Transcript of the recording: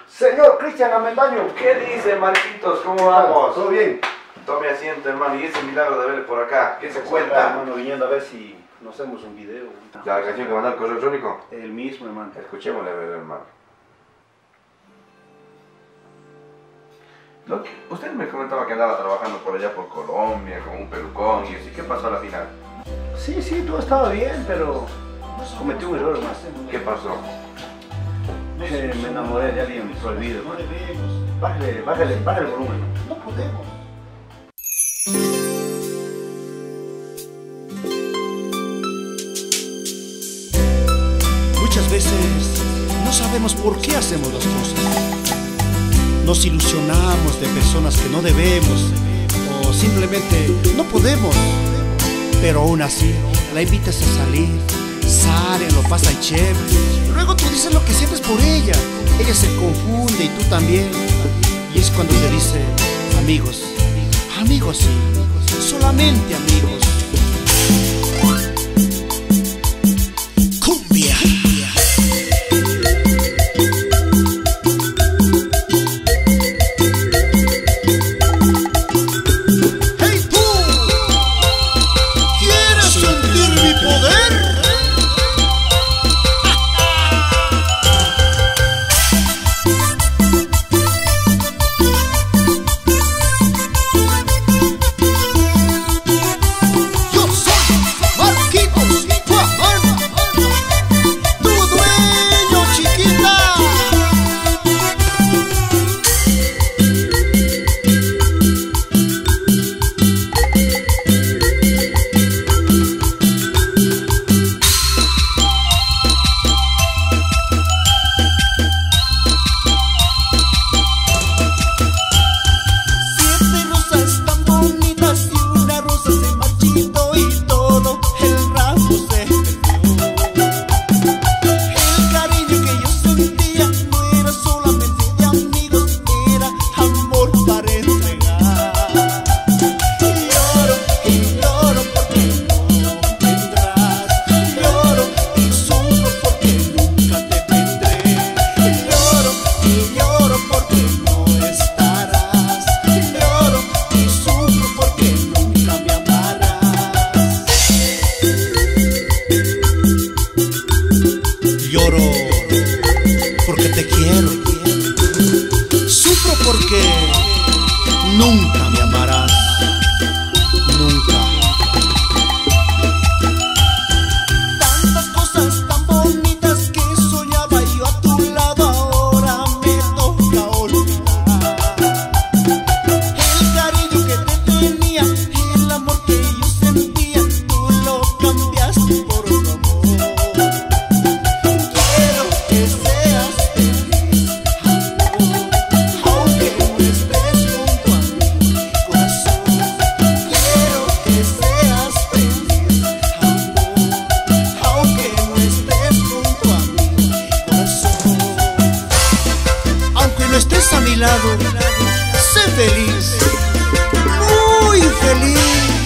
Señor Cristian Amendaño. ¿Qué dice, Marquitos? ¿Cómo vamos? ¿Todo bien? Tome asiento, hermano, y ese milagro de verle por acá. ¿Qué se Acá, cuenta? hermano, viniendo a ver si nos hacemos un video. ¿La canción que mandó el correo electrónico? El mismo, hermano. Escuchémosle, a ver, hermano. Usted me comentaba que andaba trabajando por allá por Colombia, con un pelucón y así. ¿Qué pasó a la final? Sí, todo estaba bien, pero cometí un error más. ¿Qué pasó? Me enamoré de alguien prohibido. Bájale el volumen. No podemos. Muchas veces no sabemos por qué hacemos las cosas. Nos ilusionamos de personas que no debemos o simplemente no podemos. Pero aún así, la invitas a salir, salen, lo pasan chévere. Luego tú dices lo que sientes por ella. Ella se confunde y tú también. Y es cuando te dice, amigos, amigos sí, solamente amigos. Cumbia. ¡Hey tú! ¿Quieres sentir mi poder? Lloro porque te quiero, sufro porque nunca me amarás, nunca. Tantas cosas tan bonitas que soñaba yo a tu lado, ahora me toca olvidar. El cariño que te tenía, el amor que yo sentía, tú lo cambiaste por otro amor. Estés a mi lado, sé feliz, muy feliz.